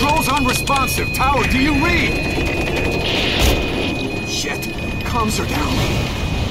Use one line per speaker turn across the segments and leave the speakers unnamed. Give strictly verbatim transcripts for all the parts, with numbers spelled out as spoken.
Controls unresponsive. Tower, do you read? Shit. Comms are down.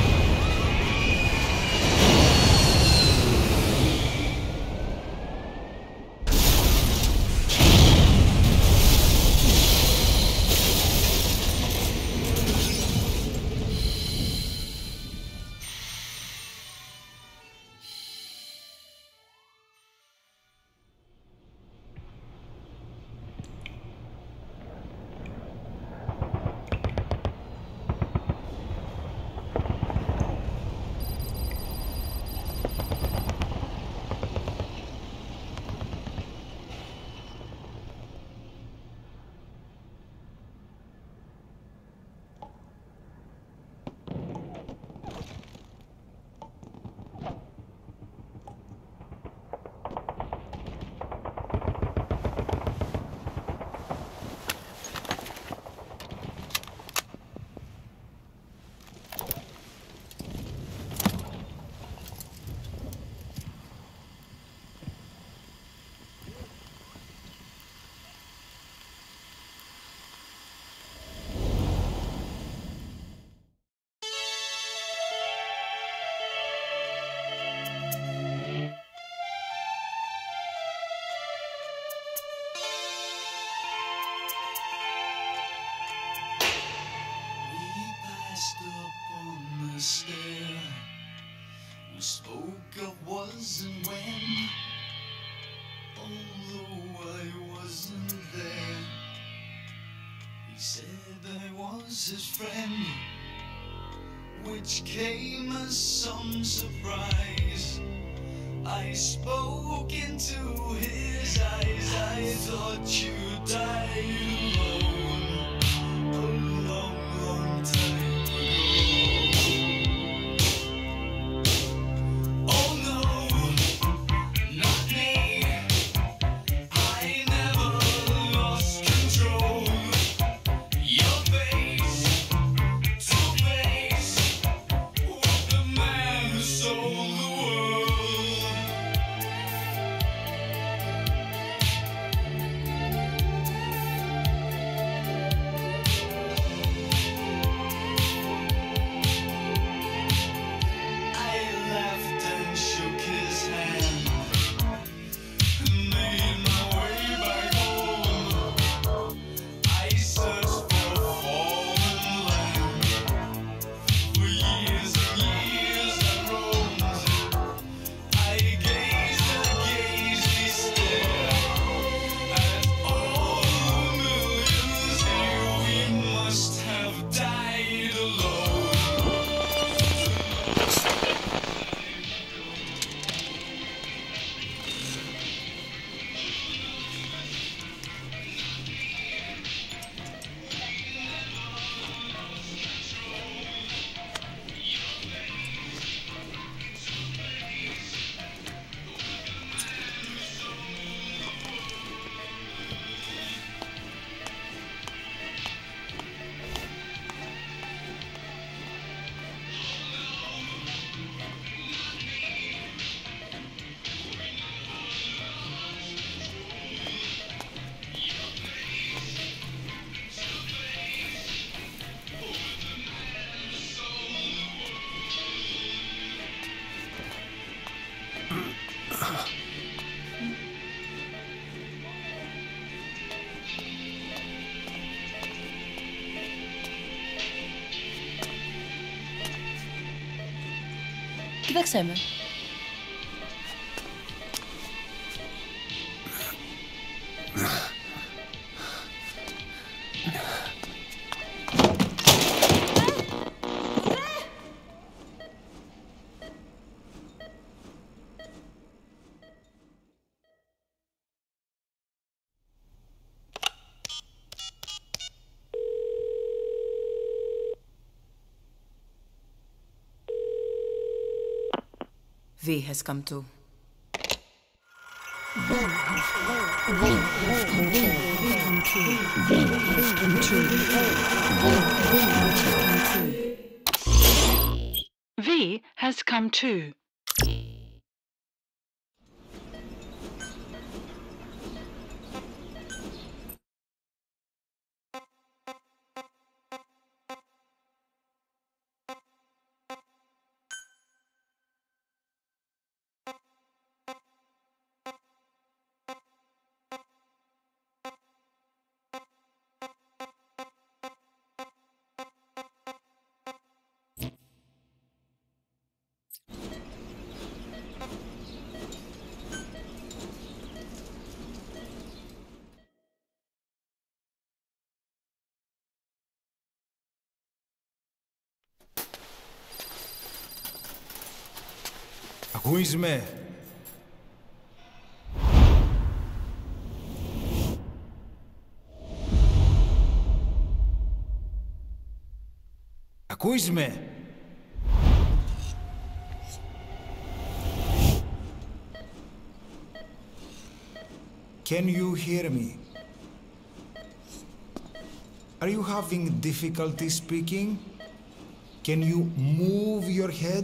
Stair. We spoke of was and when, although I wasn't there. He said I was his friend, which came as some surprise. I spoke into his eyes. I thought you died alone a long, long time.
O que chcemy? V has come to. V has come to. V has come to.
V has come to.
Ακούεις με? Ακούεις με? Can you hear me? Are you having difficulty speaking? Can you move your head?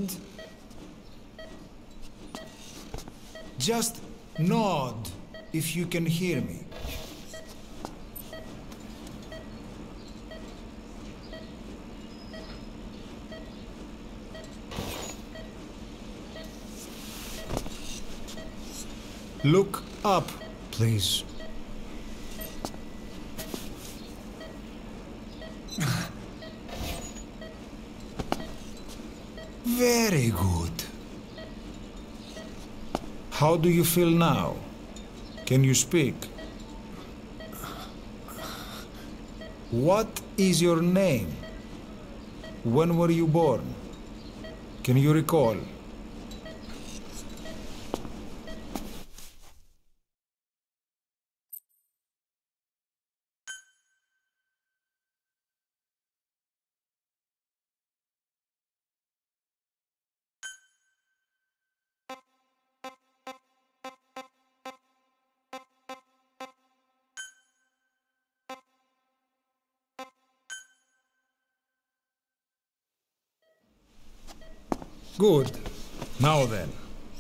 Just nod if you can hear me. Look up, please. Very good. How do you feel now? Can you speak? What is your name? When were you born? Can you recall? Good. Now then.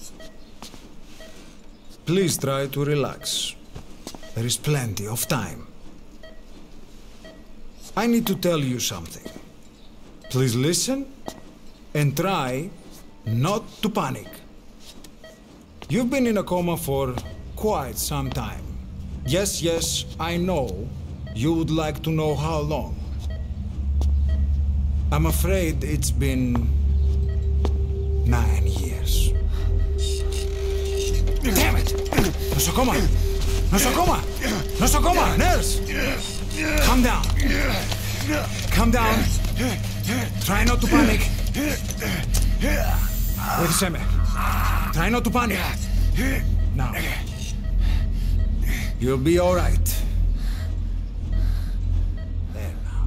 Please try to relax. There is plenty of time. I need to tell you something. Please listen and try not to panic. You've been in a coma for quite some time. Yes, yes, I know you would like to know how long. I'm afraid it's been nine years. Damn it! Nosocoma! Nosocoma! Nosocoma! Nurse! Calm down. Calm down. Try not to panic. Wait a second. Try not to panic. Now. You'll be all right. There now.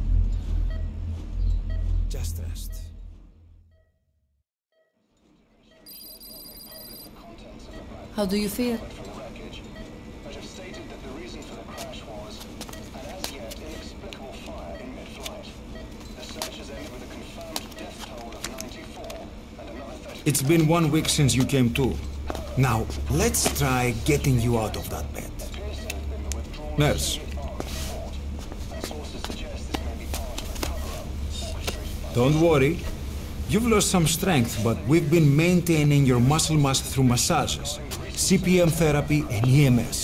Just rest.
How do you feel?
It's been one week since you came to. Now, let's try getting you out of that bed. Nurse. Don't worry. You've lost some strength, but we've been maintaining your muscle mass through massages, C P M therapy, and E M S.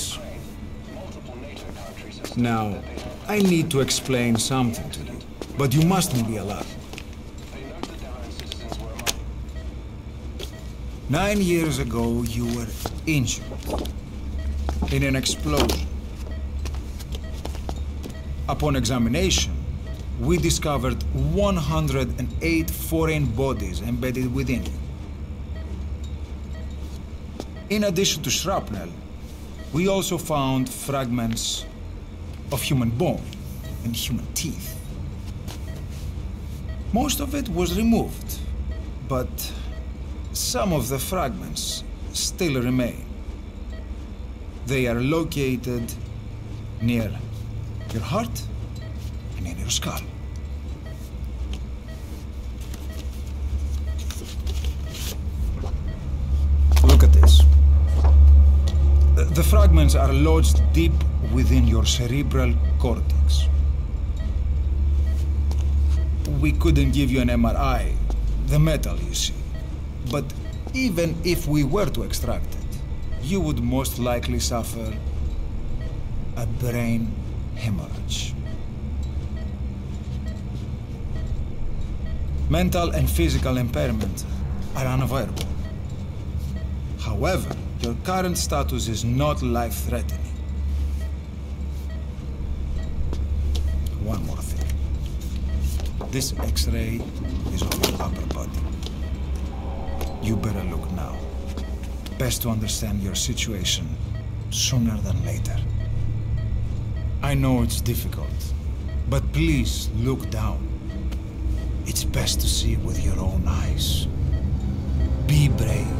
Now, I need to explain something to you, but you mustn't be alarmed. Nine years ago, you were injured in an explosion. Upon examination, we discovered one hundred eight foreign bodies embedded within you. In addition to shrapnel, we also found fragments of human bone and human teeth. Most of it was removed, but some of the fragments still remain. They are located near your heart and in your skull. Look at this. The fragments are lodged deep within your cerebral cortex. We couldn't give you an M R I, the metal, you see. But even if we were to extract it, you would most likely suffer a brain hemorrhage. Mental and physical impairment are unavoidable. However, your current status is not life-threatening. One more thing. This X-ray is of your upper body. You better look now. Best to understand your situation sooner than later. I know it's difficult, but please look down. It's best to see with your own eyes. Be brave.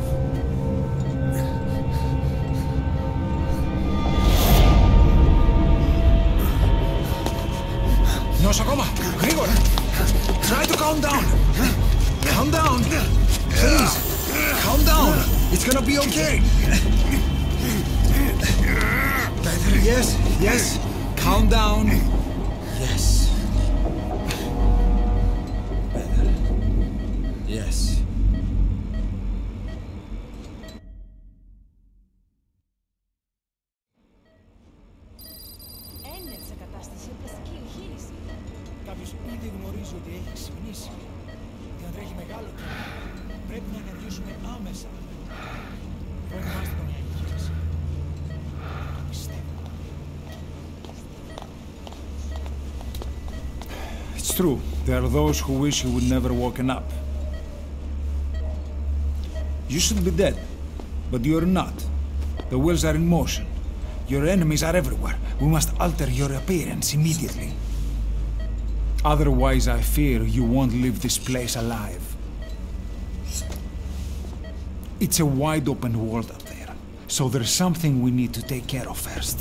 Νιώσω ακόμα! Γρήγορα! Try to calm down! Calm down! Please! Calm down! It's gonna be okay! Better, yes, yes! Calm down! Yes. Better. Yes.
Έννοια σε κατάσταση πλαστική εγχείρηση.
Κάποιος ήδη γνωρίζει ότι έχει ξυπνήσει και να τρέχει μεγάλο κίνημα. Πρέπει να ενεργήσουμε άμεσα. Προετοιμάστε τον για εγχείρηση. Πιστεύω.
It's true. There are those who wish you would never woken up. You should be dead, but you're not. The wheels are in motion. Your enemies are everywhere. We must alter your appearance immediately. Otherwise, I fear you won't leave this place alive. It's a wide open world up there, so there's something we need to take care of first.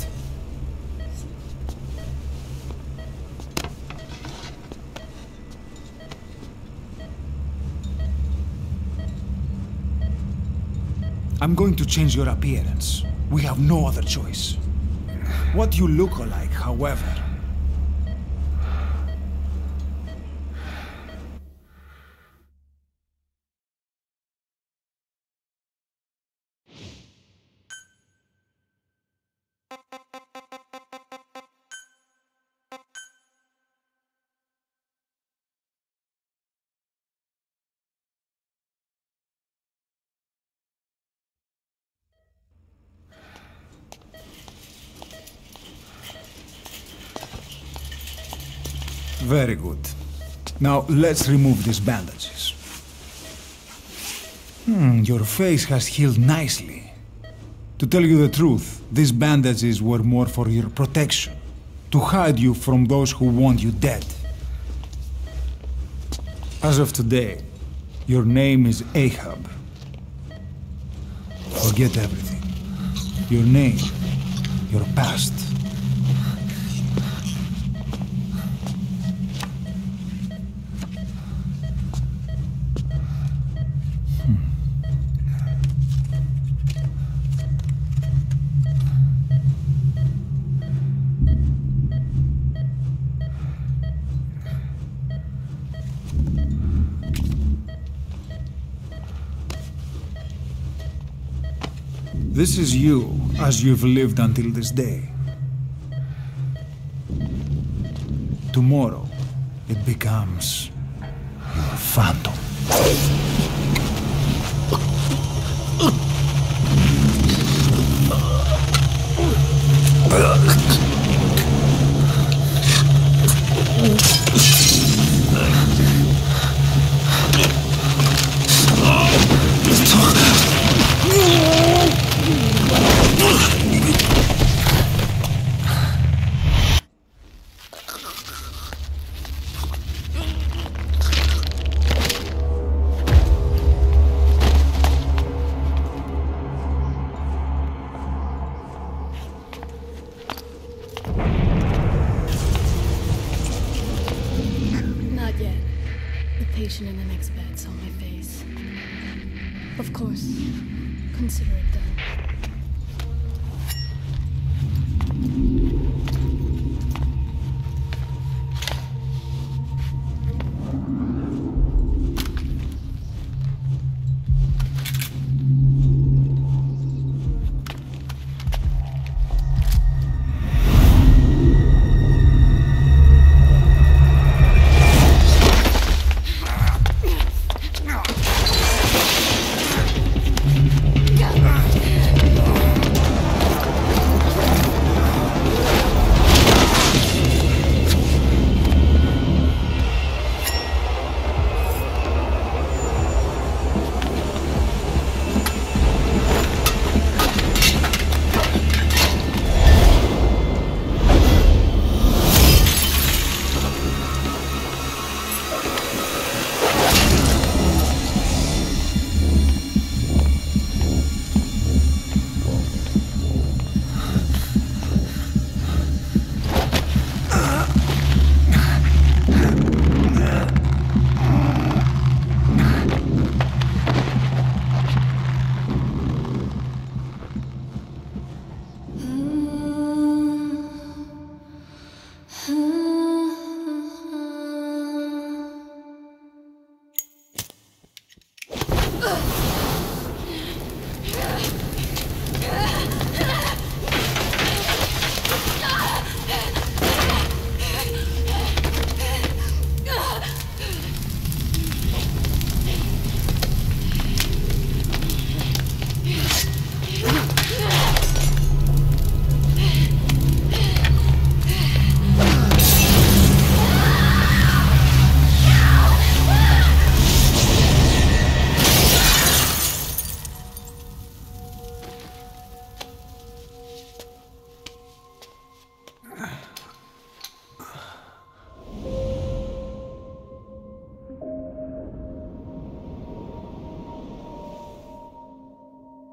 I'm going to change your appearance. We have no other choice. What you look like, however, very good. Now, let's remove these bandages. Hmm, your face has healed nicely. To tell you the truth, these bandages were more for your protection, to hide you from those who want you dead. As of today, your name is Ahab. Forget everything. Your name, your past. This is you, as you've lived until this day. Tomorrow, it becomes your phantom.
Not yet. The patient in the next bed saw my face. Of course, consider it done.
Ah!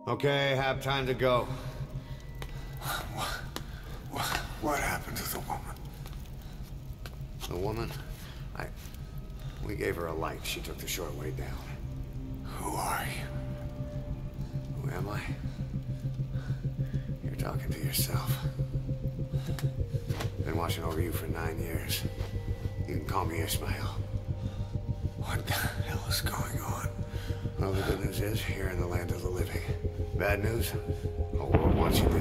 Okay, have time to go.
What, what, what happened to the woman?
The woman? I... We gave her a light. She took the short way down.
Who are you?
Who am I? You're talking to yourself. Been watching over you for nine years. You can call me Ishmael.
What the hell is going on?
Well, the good news is, you're in the land of the living. Bad news? The whole world wants you dead.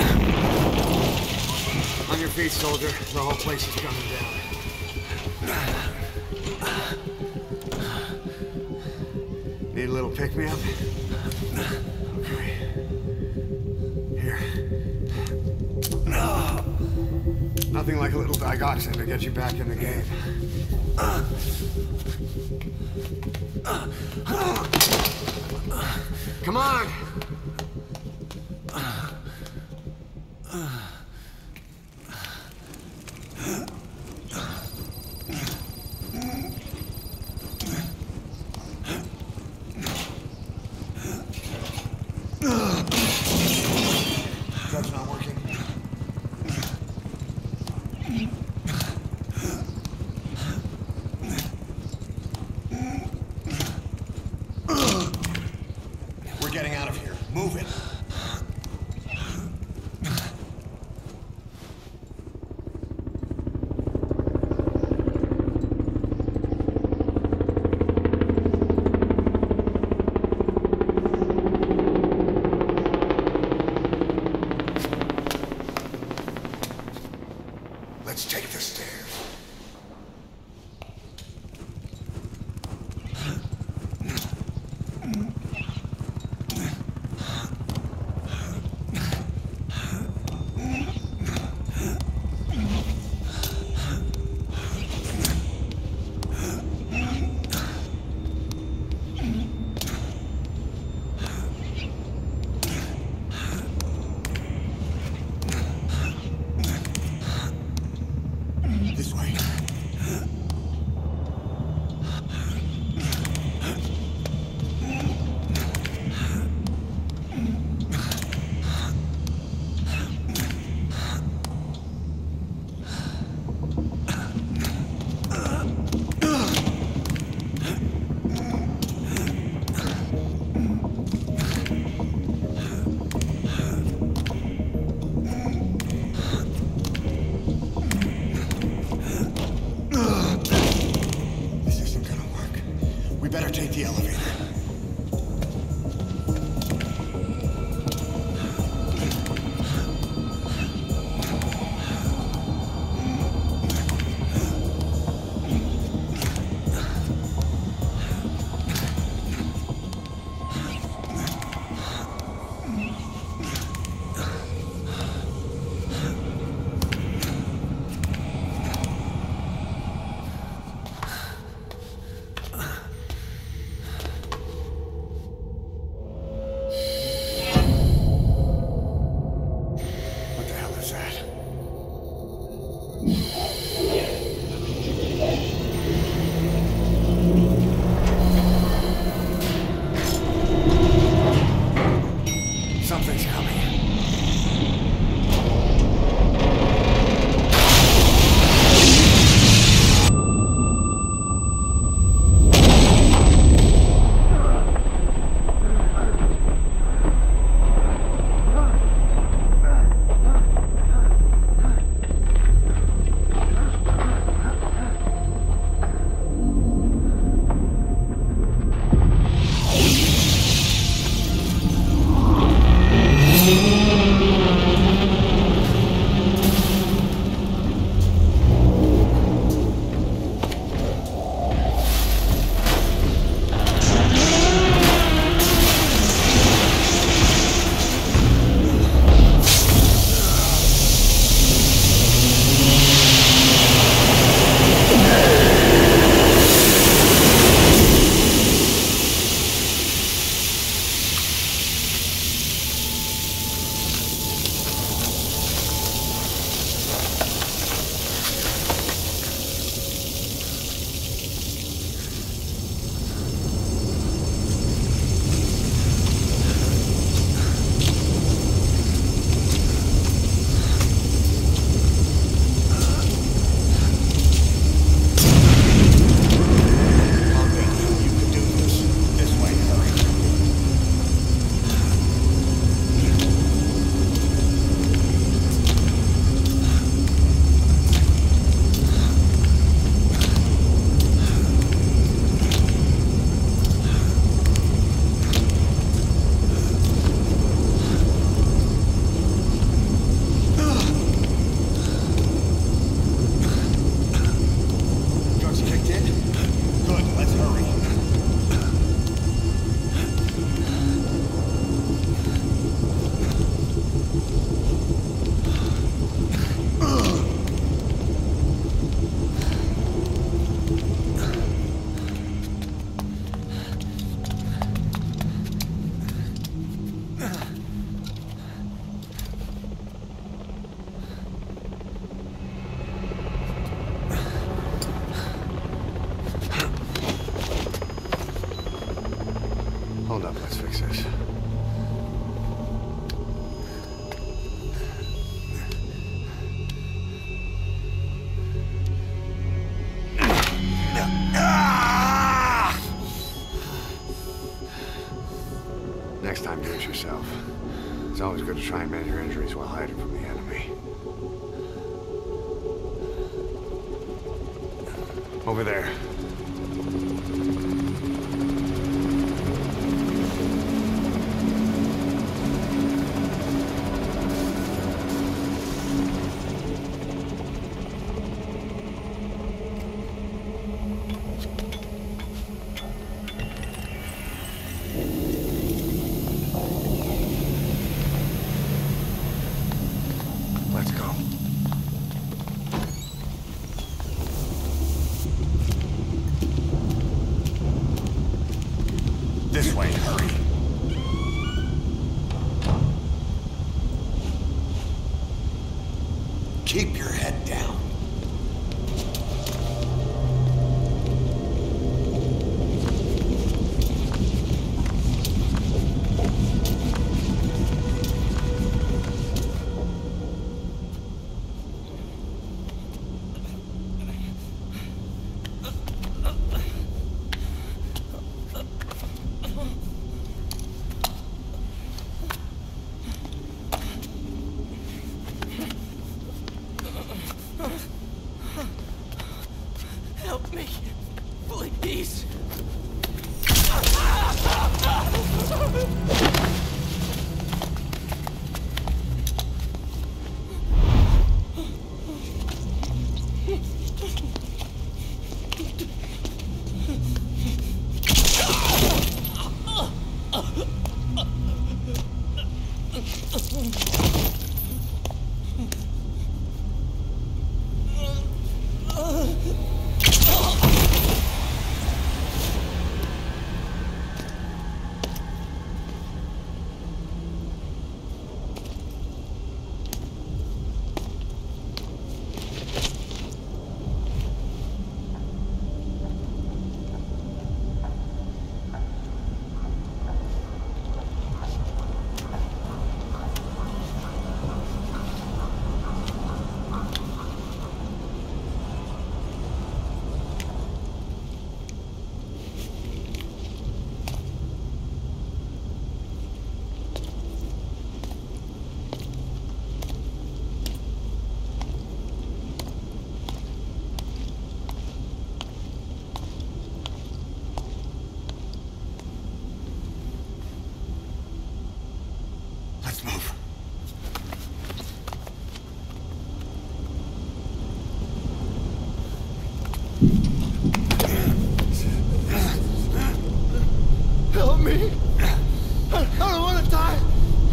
On your feet, soldier. The whole place is coming down. Need a little pick-me-up? Okay. Here. Nothing like a little digoxin to get you back in the game. Come on! That's not working. We're getting out of here. Move it. Let's take the stairs. This to try and mend her injuries while hiding from the enemy. Over there. Let's go. This way, hurry. Keep your head down.
Help me, please. Let's move. Help me! I don't want to die!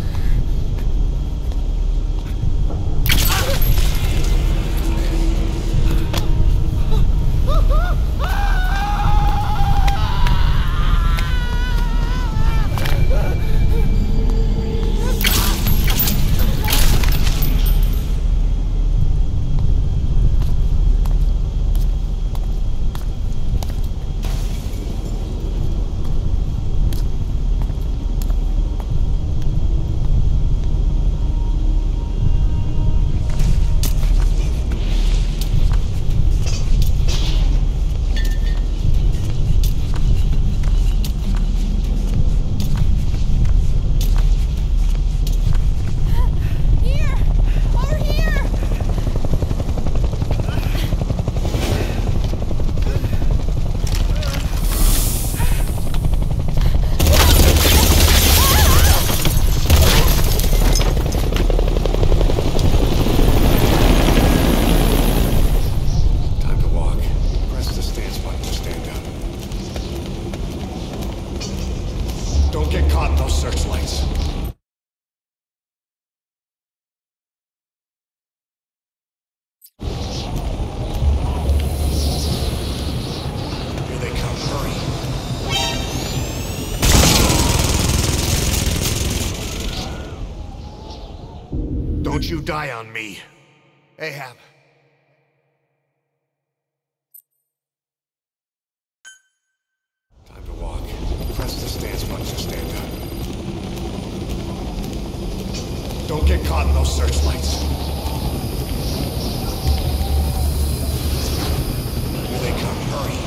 Don't get caught in those searchlights. Here they come, hurry. Don't you die on me, Ahab. Time to walk. Press the stance button to stand up. Don't get caught in those searchlights. Here they come, hurry.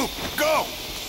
Move! Go!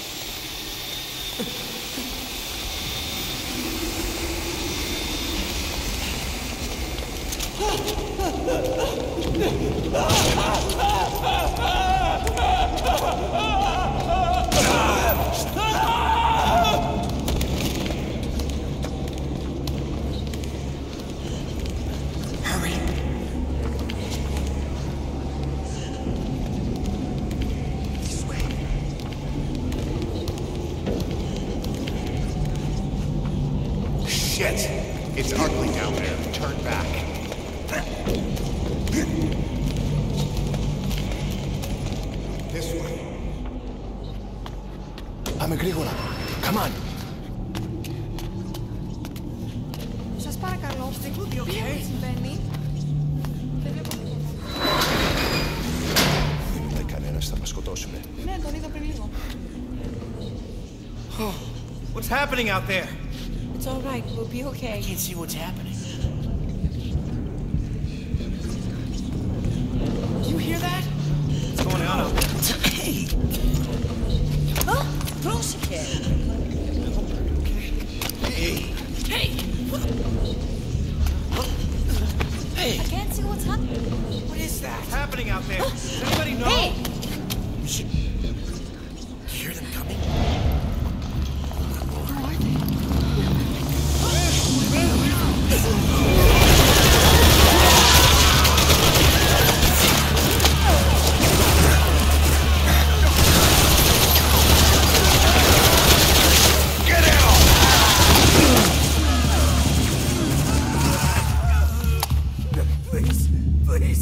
Shit! It's ugly down there. Turn back. This way.
Πάμε γρήγορα. Come on.
Σας παρακαλώ, τι συμβαίνει? Δεν βλέπω τίποτα.
Δεν είναι κανένας, θα μας σκοτώσουνε.
Ναι, τον είδα πριν λίγο.
What's happening out there?
It's all right, we'll be okay.
I can't see what's happening. Do you hear that? What's going on out there? Hey!
Huh? Closer, kid.
Hey! Hey! What the... Hey!
I can't see what's happening.
What is that? What's happening out there? Does anybody know?
Hey!
You should... You hear them coming?
Who are they?
Please, please.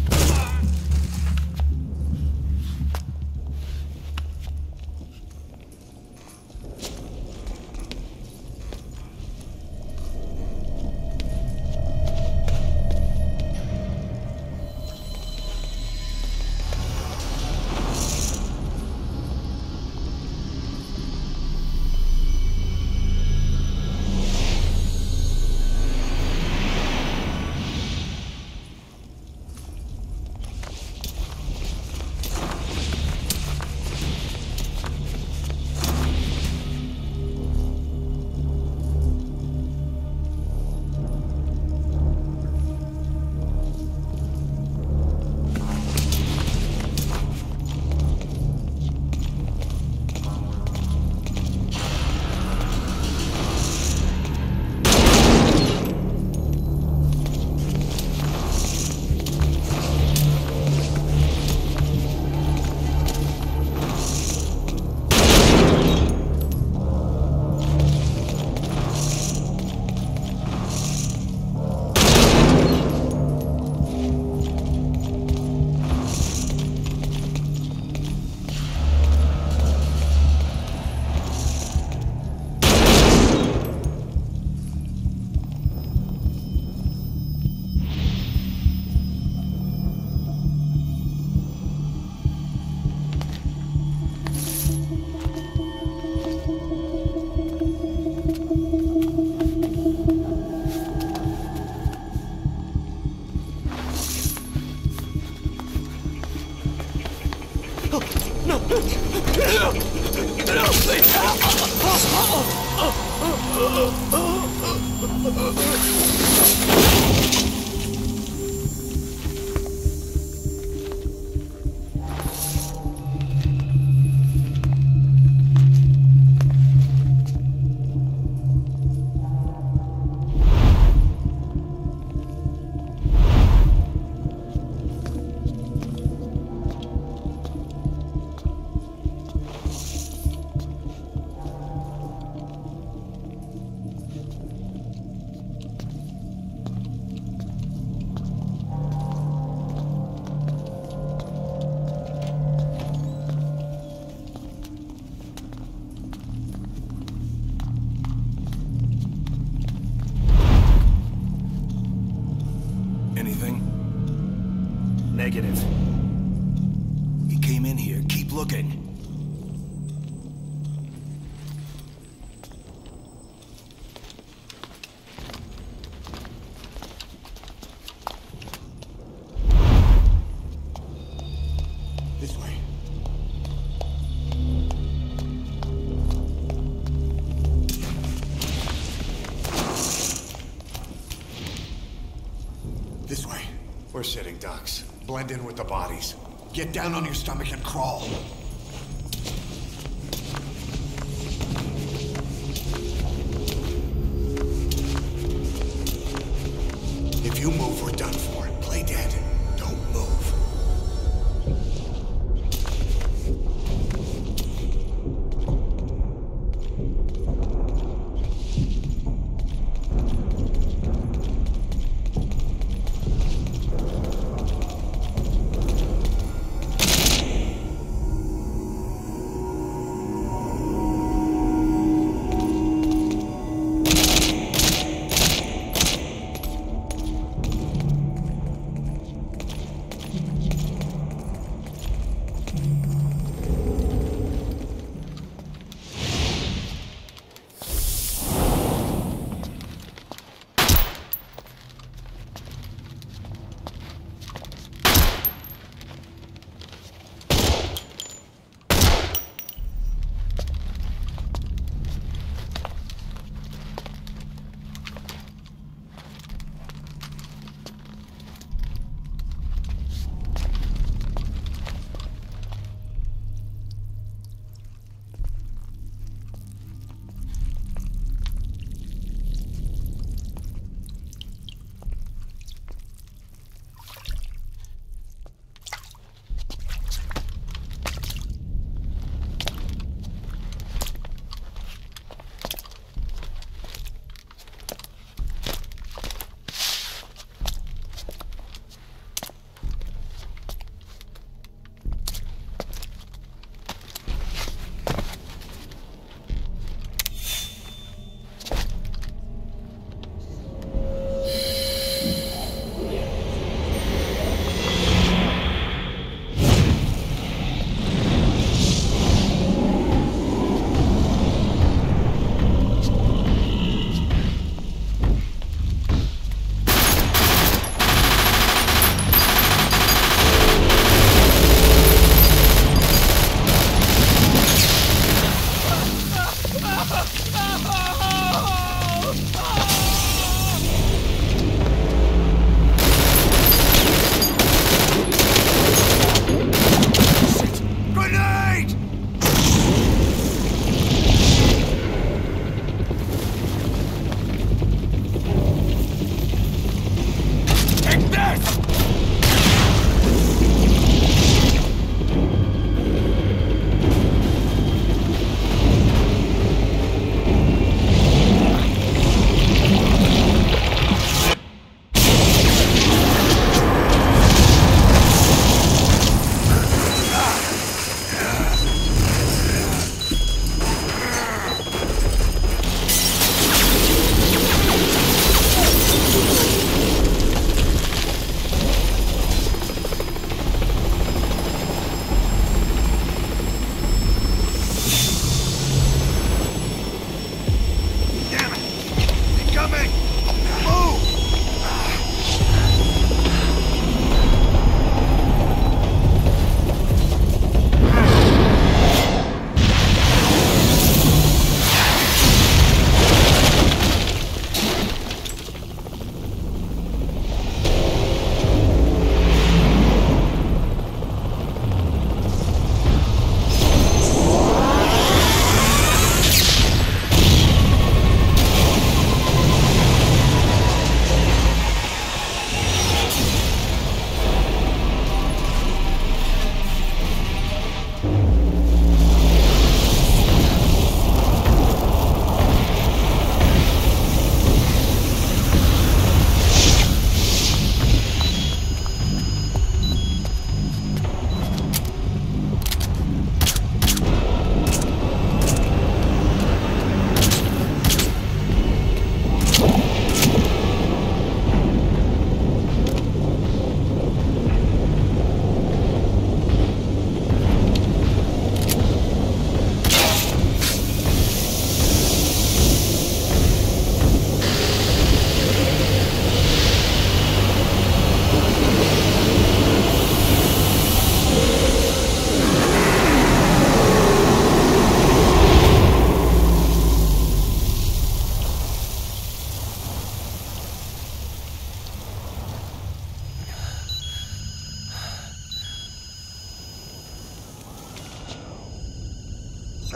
Anything?
Negative. He came in here. Keep looking.
This way. This way.
We're sitting ducks. Blend in with the bodies. Get down on your stomach and crawl. If you move, we're done for. Play dead. Don't move.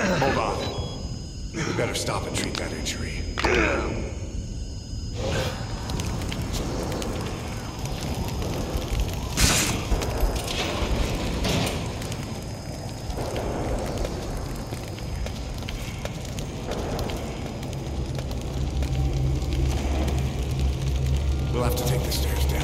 Hold on. We better stop and treat that injury. We'll have to take the stairs down.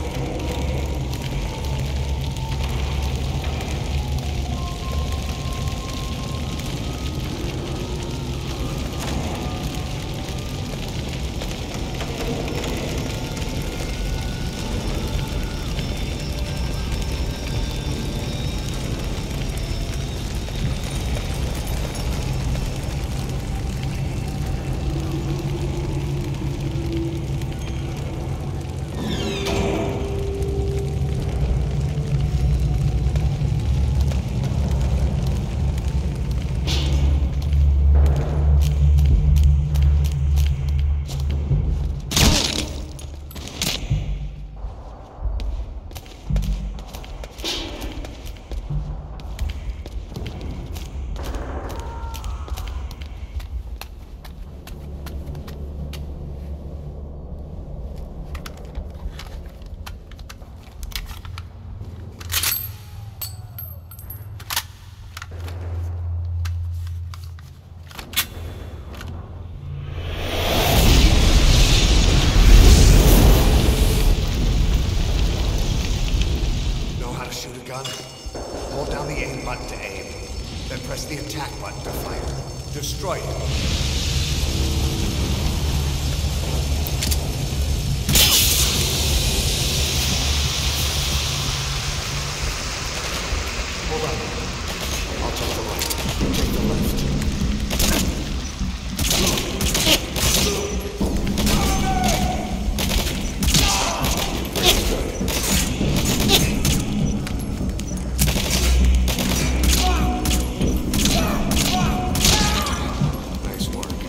Hold down the aim button to aim, then press the attack button to fire. Destroy it. Hold on. I'll take the right. Take the left. Nice work.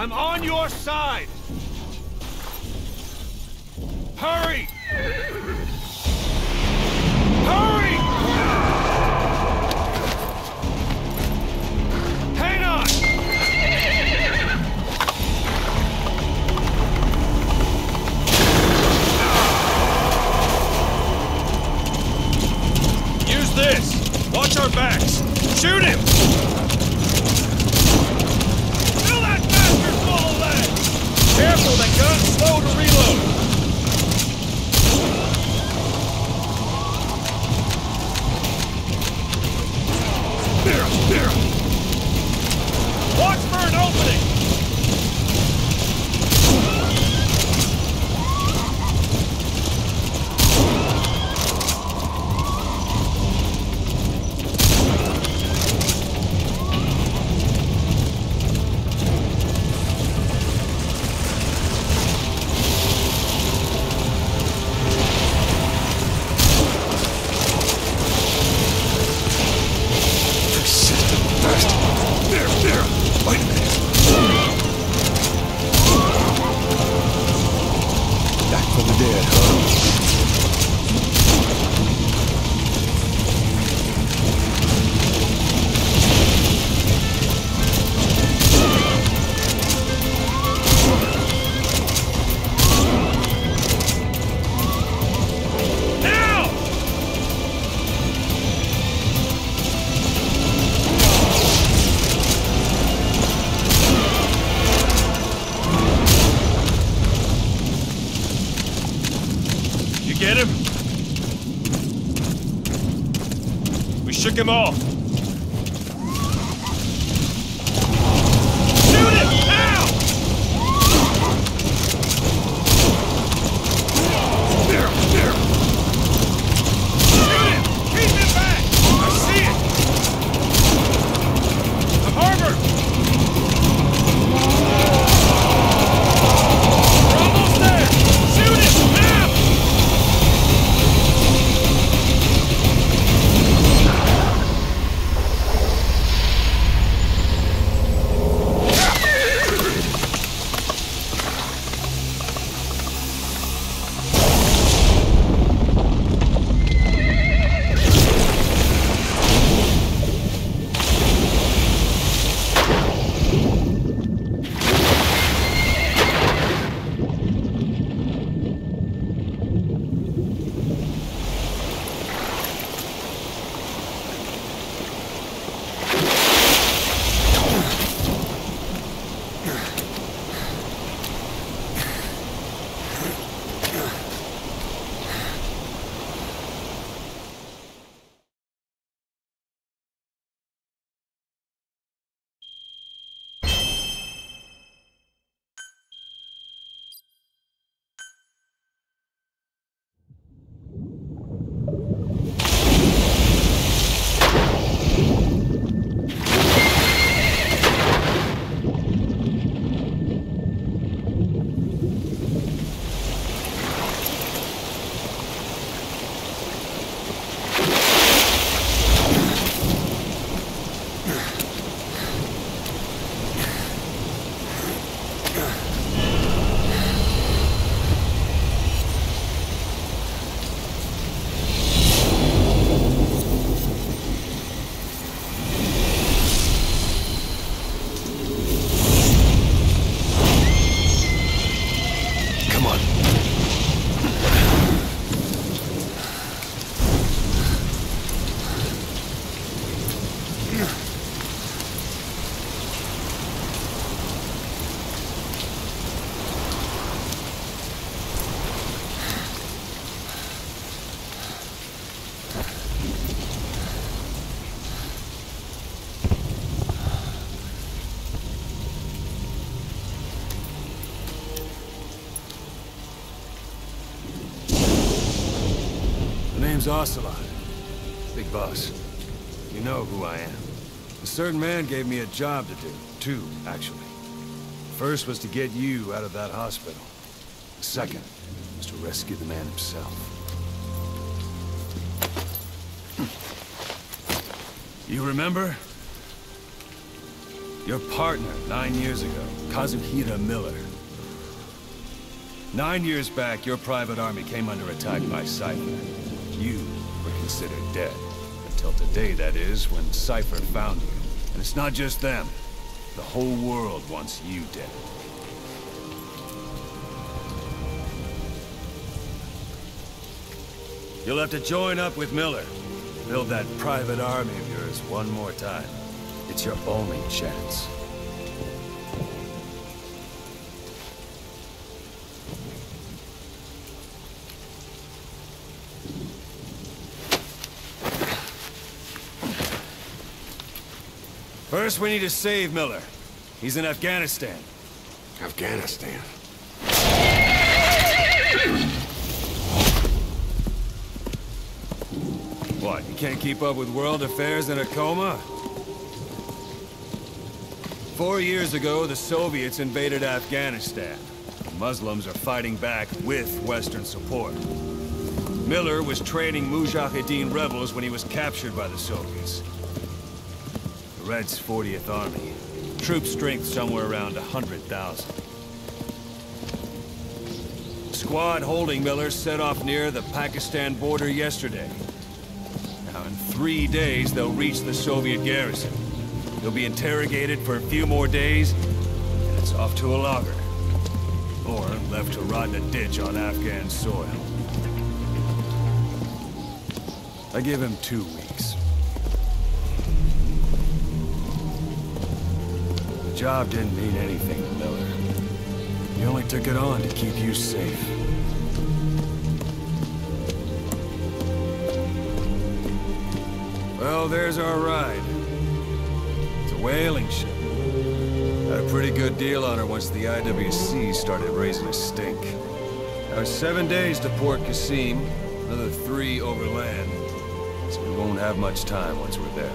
I'm on your side! Hurry! Hurry! Hang on! Use this! Watch our backs! Shoot him! Kill that bastard full of lead! Careful, the gun's slow to reload! There, there! Watch for an opening! Get him? We shook him off. Shoot him! Now! There, there! Shoot him! Keep him back! I see it! The harbor! We're almost there! Shoot him! Now! name's Ocelot. Big boss. You know who I am. A certain man gave me a job to do. Two, actually. First was to get you out of that hospital. The second was to rescue the man himself. You remember? Your partner, nine years ago, Kazuhira Miller. Nine years back, your private army came under attack by Cypher. You were considered dead. Until today, that is, when Cypher found you. And it's not just them. The whole world wants you dead. You'll have to join up with Miller. Build that private army of yours one more time. It's your only chance. First, we need to save Miller. He's in Afghanistan.
Afghanistan?
What, you can't keep up with world affairs in a coma? Four years ago, the Soviets invaded Afghanistan. The Muslims are fighting back with Western support. Miller was training Mujahideen rebels when he was captured by the Soviets. The Reds' fortieth Army. Troop strength somewhere around one hundred thousand. The squad holding Miller set off near the Pakistan border yesterday. Now, in three days, they'll reach the Soviet garrison. He'll be interrogated for a few more days, and it's off to a lager. Or left to rot in a ditch on Afghan soil. I give him two weeks. The job didn't mean anything to Miller. He only took it on to keep you safe. Well, there's our ride. It's a whaling ship. Had a pretty good deal on her once the I W C started raising a stink. Now it's seven days to Port Qasim, another three overland. So we won't have much time once we're there.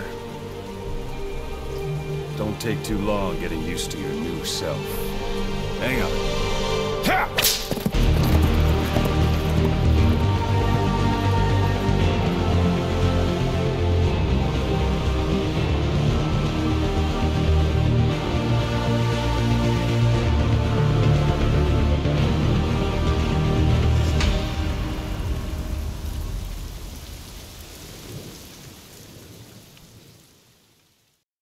Don't take too long getting used to your new self. Hang on. Ha!